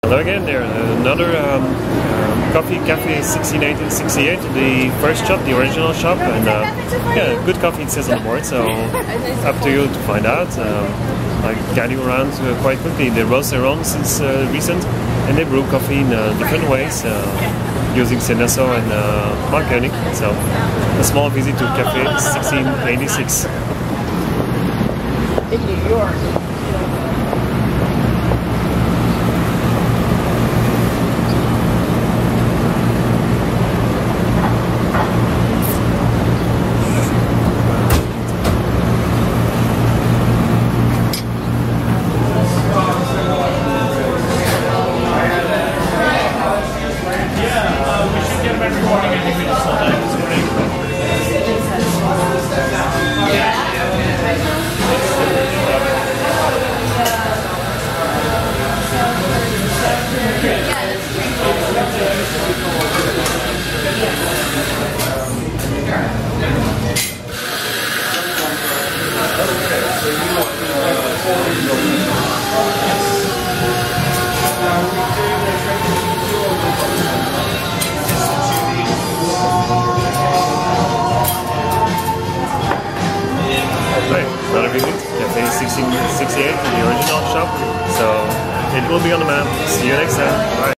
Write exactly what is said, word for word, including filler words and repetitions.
Hello again there, another um, um, coffee, Kaffe sixteen eighteen sixty-eight, the first shop, the original shop, and uh, yeah, good coffee it says on the board, so up to you to find out. Um, I guide you around uh, quite quickly. They roast their own since uh, recent, and they brew coffee in uh, different ways, uh, using Seneso and uh, Marconi. So a small visit to Kaffe sixteen eighty-six. In New York. Another visit, Kaffe sixteen sixty-eight, the original shop, so it will be on the map. See you next time. Bye.